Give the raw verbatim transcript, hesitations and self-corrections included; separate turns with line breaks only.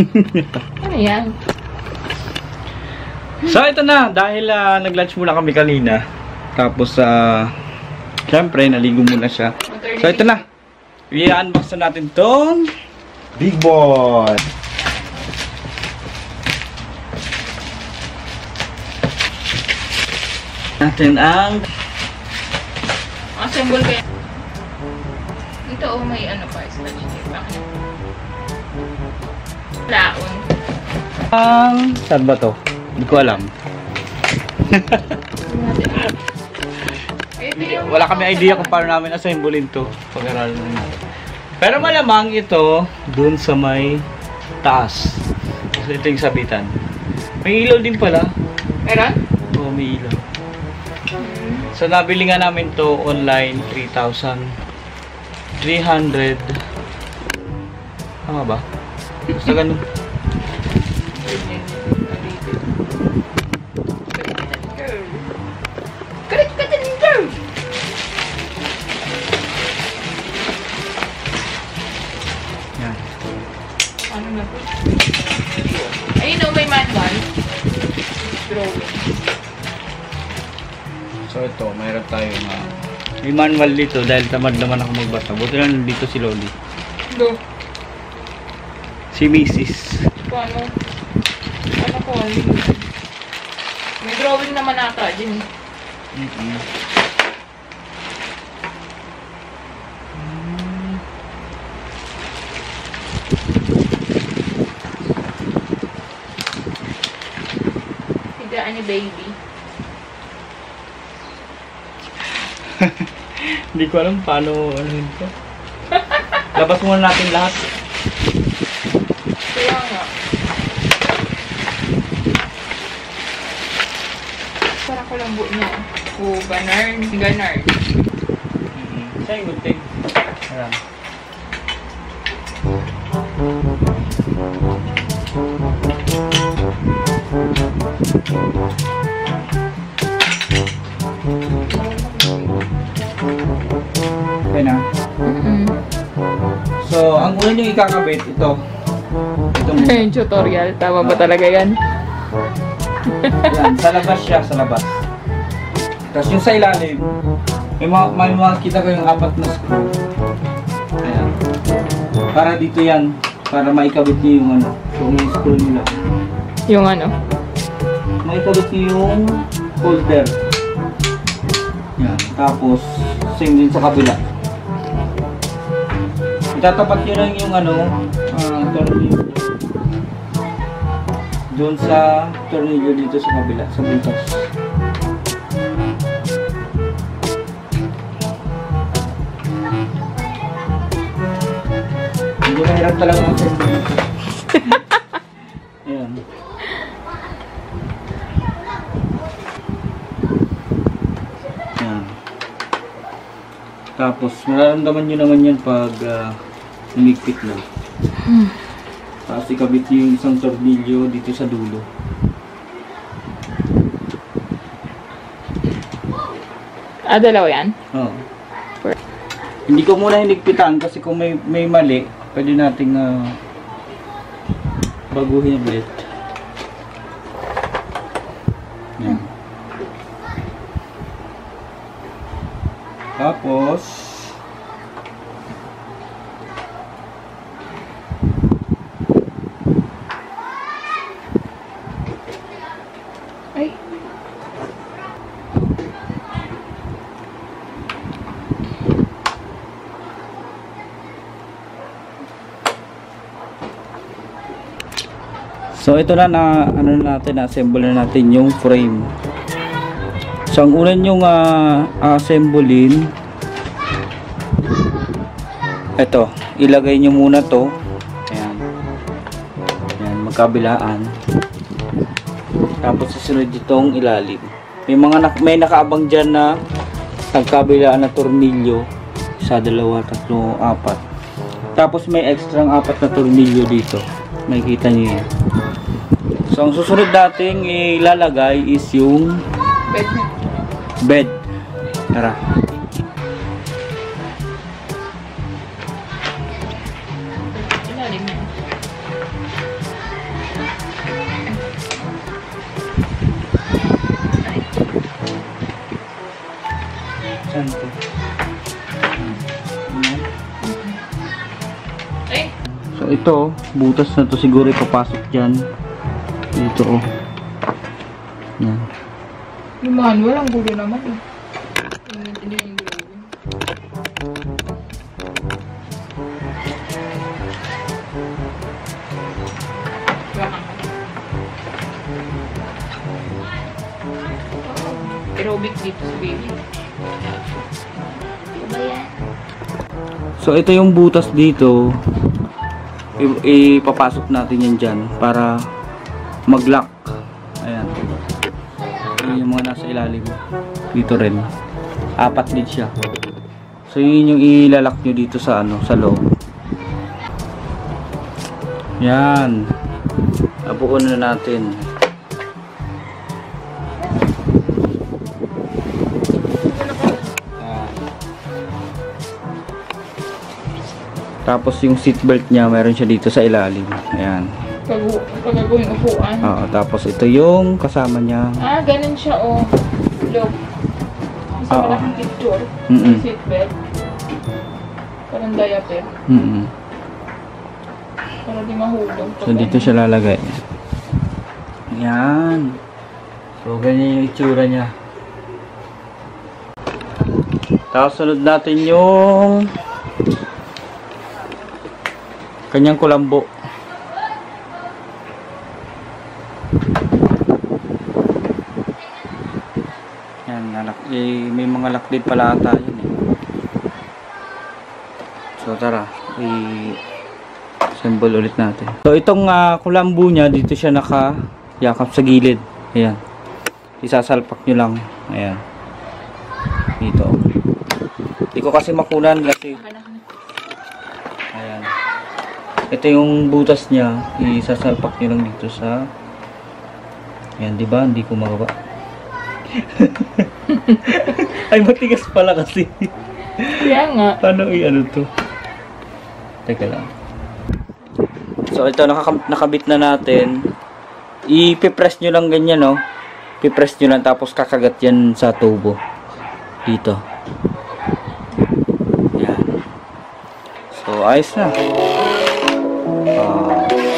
Ano yan?
So ito na, dahil uh, nag-lunch muna kami kanina. Tapos uh, syempre naligo muna siya. So ito na, i-unbox na natin tong big boy. Natin ang
assemble kaya. Ito oh, may ano pa, scratch tape pa. Laon.
Ang saan ba to? Hindi ko alam. Wala kami idea kung paano namin assemblein to. Pag-aralan natin. Pero malamang ito dun sa may taas. So ito yung sabitan. May ilaw din pala.
Meron?
Oo, may ilaw. So nabili nga namin to online three thousand three hundred. Tama ba? Basta ganun. Yan.
Ano na po? Ayun o, may manual. Drawing.
So ito, mayroon tayo na may manual dito dahil tamad naman ako magbasa. Buti lang nandito si Loli.
Do.
Si Missus
Paano? Ano ko? May drawing naman ata din.
Mm-mm.
Higaan ni baby.
Hindi ko alam paano ano ito. Labas muna natin lahat.
Kaya nga. Para ko lang buo niya. Oh, Ganard. Ganard.
Mm-hmm. Siya yung good thing. Ayan. Okay na.
Mm-mm.
So, ang una nyo ikakabit, ito. Ito muna.
Yung tutorial. Tama ba talaga yan?
Yan, sa labas siya, sa labas. Tapos yung sa ilalim, may mga, may mga kita ko yung apat na screw. Ayan. Para dito yan, para maikabit nyo yung ano, yung screw nila.
Yung ano?
Maikabit nyo yung holder. Yan, tapos same din sa kabila. Itatapat nyo lang yung ano, uh, tornilyo. Doon sa tornilyo dito sa kabila, sa butas. Hindi mahirap talaga ang assembly. Ayan. Ayan. Tapos, mararamdaman nyo naman yan pag uh, umigpit na.
Hmm.
Tapos ikabit nyo yung isang tornilyo dito sa dulo.
Ah, dalawa yan?
Oo. Hindi ko muna hinigpitan kasi kung may, may mali, pwede nating uh, baguhin ulit. Yan. Tapos,
Ay.
so ito na na ano na natin, assemble na natin yung frame. So ang una yung uh, assemblein, ito, ilagay nyo muna to. Ayan. Ayan, magkabilaan. Tapos susunod itong ilalim. May mga nak may nakaabang dyan na nagkabilaan na tornilyo. Isa, dalawa, tatlo, apat. Tapos may extra apat na tornilyo dito. Makikita nyo yan. So ang susunod nating ilalagay is yung
Bed.
bed. Tara.
Ilalim na.
to.
Eh,
So ito, butas na to siguro ipapasok dyan. Dito oh. Yan.
yung manual, ang gulo naman eh. Hindi yung gulo. Aerobic dito sa baby.
So ito yung butas dito. I- ipapasok natin yan dyan para mag-lock. Ayan. Yun yung mga nasa ilalim. Dito rin. Apat din siya. So yun yung ilalak nyo dito sa ano, sa loob. Yan. Nabuo na natin. Tapos yung seatbelt niya, meron siya dito sa ilalim. Ayan.
Pagagawing upuan.
Oo, tapos ito yung kasama niya.
Ah, ganun siya oh. Look. Isa
Oo.
malaking picture.
Mm -mm.
Seatbelt. Parang diaper.
Mm -mm.
Para di mahulog.
So dito siya lalagay. Ayan. So ganyan yung itsura niya. Tapos sunod natin yung kanyang kulambo. Yan, nalak eh, may mga lock din pala ata yun eh. So tara, i-assemble ulit natin. So itong uh, kulambo niya, dito siya nakayakap sa gilid. Ayan. Isasalpak nyo lang. Ayan. Dito. Hindi ko kasi makunan kasi ayan. Ito yung butas niya, isasalpak nyo lang dito sa ayan, di ba? Hindi ko magawa. Ay, matigas pala kasi.
Kaya nga.
Paano i-ano to? Teka lang. So, ito, nakaka nakabit na natin. I-press nyo lang ganyan, no? I-press nyo lang, tapos kakagat yan sa tubo. Dito. Yan. So, ayos na. Uh,